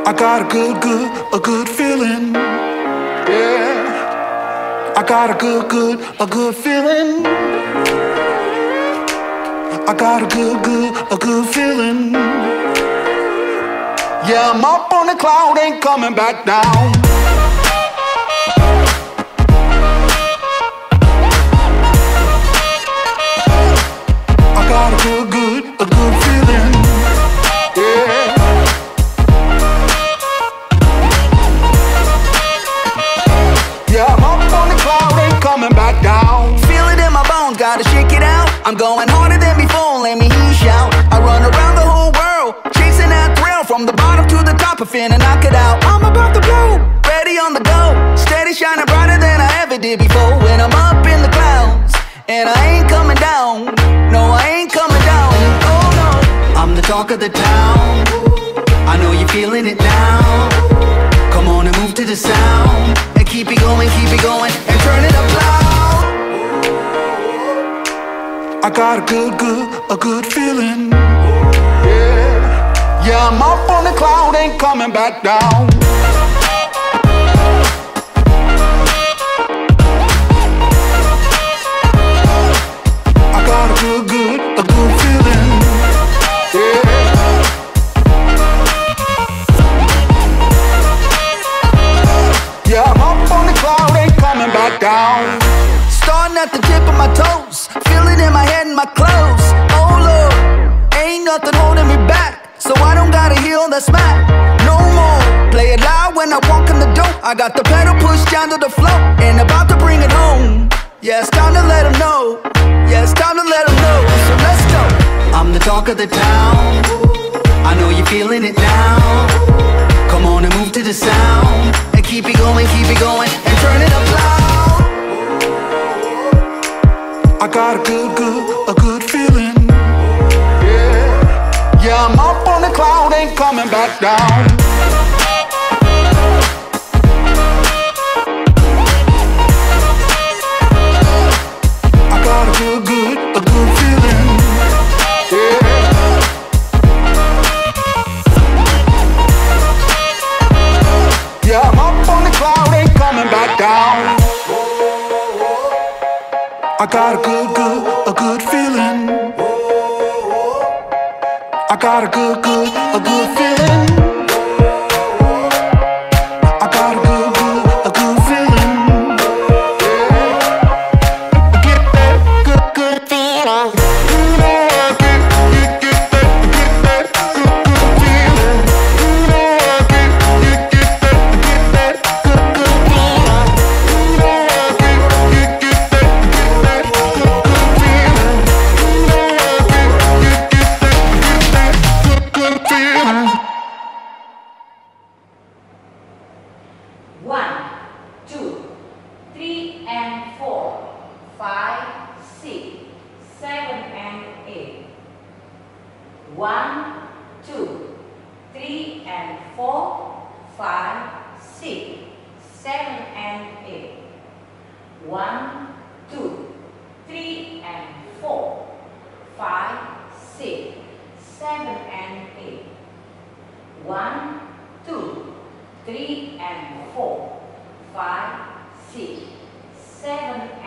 I got a good feeling. Yeah. I got a good feeling. I got a good feeling. Yeah, I'm up on the cloud, ain't coming back down. I got a good feeling. Yeah. Yeah, I'm up on the cloud, ain't coming back down. Feel it in my bones, gotta shake it out. I'm going harder than before, let me hear you shout. I run around the whole world, chasing that thrill. From the bottom to the top, I finna knock it out. I'm about to blow, ready on the go. Steady shining brighter than I ever did before. When I'm up in the clouds, and I ain't coming down. No, I ain't coming down, oh no. I'm the talk of the town, I know you're feeling it now. Come on and move to the sound, and keep it going, and turn it up loud. I got a good feeling. Yeah. Yeah, I'm up on the cloud, ain't coming back down. I got a good feeling. Yeah. Yeah, I'm up on the cloud, ain't coming back down. Starting at the tip of my toes, feel it in my head and my clothes. Oh Lord, ain't nothing holding me back, so I don't gotta heal the smack no more. Play it loud when I walk in the door. I got the pedal pushed down to the floor, and about to bring it home. Yeah, it's time to let them know. Yeah, it's time to let them know. So let's go. I'm the talk of the town, I know you're feeling it now. Come on and move to the sound, and keep it going, and turn it up loud. I got a good feeling. Yeah. Yeah, I'm up on the cloud, ain't coming back down. I got a good feeling. Yeah. Yeah, I'm up on the cloud, ain't coming back down. I got a good feeling. I got a good feeling. I got a good feeling. Yeah. Get that good feeling. One, two, three and four, 5, 6, 7 and 8. 1, 2, 3 and 4, 5, 6, 7 and 8. 1, 2, 3 and 4, 5, 6, 7 and 8. 1, 2, 3 and 4, 5, 6, 7